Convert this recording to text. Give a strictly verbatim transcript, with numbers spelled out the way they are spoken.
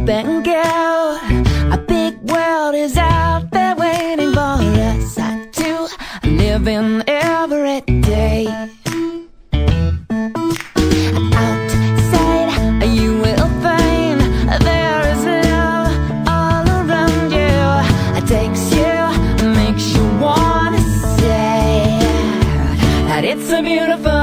and go. A big world is out there waiting for us to live in every day. Outside you will find there is love all around you. It takes you, makes you wanna say that it's a beautiful